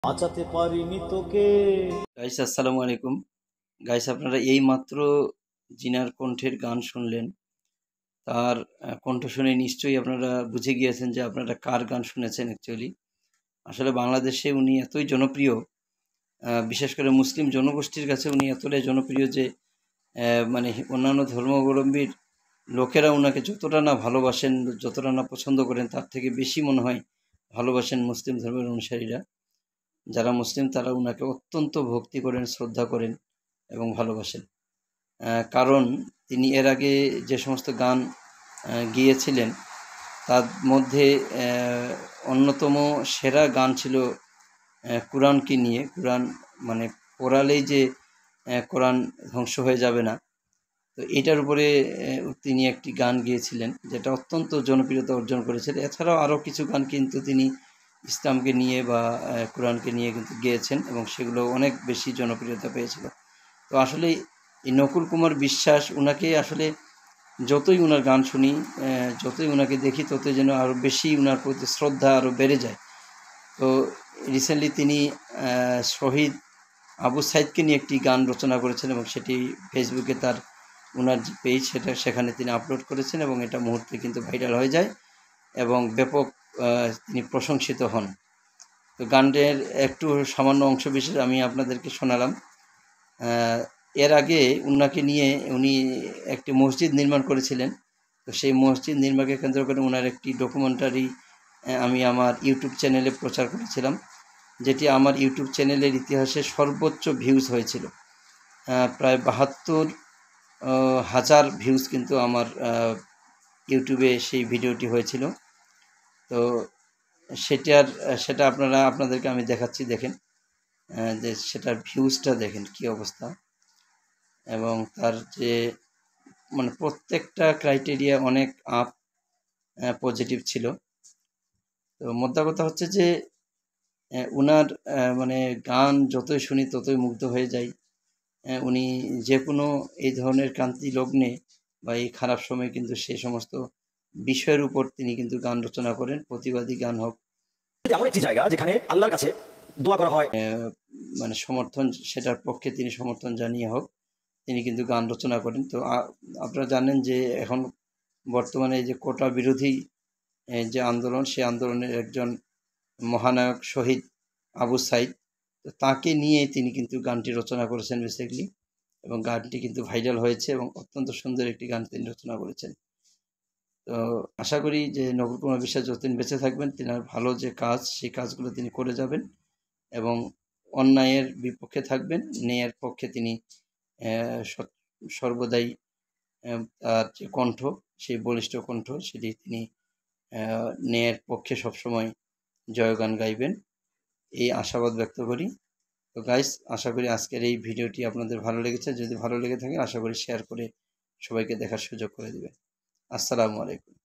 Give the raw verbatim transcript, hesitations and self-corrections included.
বাঁচাতে পারিনি তোকে। গাইস আসসালামু আলাইকুম। গাইস আপনারা এই মাত্র জিনার কণ্ঠের গান শুনলেন। তার কণ্ঠ শুনে নিশ্চয়ই আপনারা বুঝে গিয়েছেন যে আপনারা কার গান শুনেছেন অ্যাকচুয়ালি। আসলে বাংলাদেশে উনি এতই জনপ্রিয়, বিশেষ করে মুসলিম জনগোষ্ঠীর কাছে উনি এতটাই জনপ্রিয় যে মানে অন্যান্য ধর্মাবলম্বীর লোকেরা ওনাকে যতটা না ভালোবাসেন, যতটা না পছন্দ করেন, তার থেকে বেশি মনে হয় ভালোবাসেন মুসলিম ধর্মের অনুসারীরা। যারা মুসলিম তারা ওনাকে অত্যন্ত ভক্তি করেন, শ্রদ্ধা করেন এবং ভালোবাসেন। কারণ তিনি এর আগে যে সমস্ত গান গেয়েছিলেন তার মধ্যে অন্যতম সেরা গান ছিল কোরআনকে নিয়ে। কোরআন মানে পড়ালেই যে কোরআন ধ্বংস হয়ে যাবে না, তো এটার উপরে তিনি একটি গান গেয়েছিলেন যেটা অত্যন্ত জনপ্রিয়তা অর্জন করেছিল। এছাড়াও আরও কিছু গান কিন্তু তিনি ইসলামকে নিয়ে বা কোরআনকে নিয়ে কিন্তু গেয়েছেন এবং সেগুলো অনেক বেশি জনপ্রিয়তা পেয়েছিল। তো আসলে এই নকুল কুমার বিশ্বাস, ওনাকে আসলে যতই ওনার গান শুনি, যতই ওনাকে দেখি, ততই যেন আরও বেশি ওনার প্রতি শ্রদ্ধা আরও বেড়ে যায়। তো রিসেন্টলি তিনি শহীদ আবু সাইদকে নিয়ে একটি গান রচনা করেছেন এবং সেটি ফেসবুকে তার ওনার যে পেজ সেটা সেখানে তিনি আপলোড করেছেন এবং এটা মুহূর্তে কিন্তু ভাইরাল হয়ে যায় এবং ব্যাপক তিনি প্রশংসিত হন। তো গানটির একটু সামান্য অংশ বিশেষ আমি আপনাদেরকে শোনালাম। এর আগে উনাকে নিয়ে উনি একটি মসজিদ নির্মাণ করেছিলেন। তো সেই মসজিদ নির্মাণকে কেন্দ্র করে ওনার একটি ডকুমেন্টারি আমি আমার ইউটিউব চ্যানেলে প্রচার করেছিলাম, যেটি আমার ইউটিউব চ্যানেলের ইতিহাসে সর্বোচ্চ ভিউজ হয়েছিল। প্রায় বাহাত্তর হাজার ভিউজ কিন্তু আমার ইউটিউবে সেই ভিডিওটি হয়েছিল। তো সেটার সেটা আপনারা আপনাদেরকে আমি দেখাচ্ছি, দেখেন যে সেটার ভিউজটা দেখেন কী অবস্থা এবং তার যে মানে প্রত্যেকটা ক্রাইটেরিয়া অনেক আপ পজিটিভ ছিল। তো মোদ্দা কথা হচ্ছে যে উনার মানে গান যতই শুনি ততই মুগ্ধ হয়ে যাই। উনি যে কোনো এই ধরনের ক্রান্তি লগ্নে বা এই খারাপ সময়ে কিন্তু সেই সমস্ত বিষয়ের উপর তিনি কিন্তু গান রচনা করেন, প্রতিবাদী গান হোক, এমন একটি জায়গা যেখানে আল্লাহর কাছে দোয়া করা হয়, মানে সমর্থন সেটার পক্ষে তিনি সমর্থন জানিয়ে হোক, তিনি কিন্তু গান রচনা করেন। তো আপনারা জানেন যে এখন বর্তমানে যে কোটা বিরোধী যে আন্দোলন, সেই আন্দোলনের একজন মহানায়ক শহীদ আবু সাইদ, তো তাকে নিয়ে তিনি কিন্তু গানটি রচনা করেছেন বেসিক্যালি, এবং গানটি কিন্তু ভাইরাল হয়েছে এবং অত্যন্ত সুন্দর একটি গান তিনি রচনা করেছেন। তো আশা করি যে নকুল কুমার বিশ্বাস যতদিন বেঁচে থাকবেন তিনার ভালো যে কাজ সেই কাজগুলো তিনি করে যাবেন এবং অন্যায়ের বিপক্ষে থাকবেন, ন্যায়ের পক্ষে তিনি সর্বদাই তার যে কণ্ঠ, সেই বলিষ্ঠ কণ্ঠ, সেটি তিনি ন্যায়ের পক্ষে সবসময় জয়গান গাইবেন, এই আশাবাদ ব্যক্ত করি। তো গাইস, আশা করি আজকের এই ভিডিওটি আপনাদের ভালো লেগেছে। যদি ভালো লেগে থাকে আশা করি শেয়ার করে সবাইকে দেখার সুযোগ করে দেবেন। আসসালামু আলাইকুম।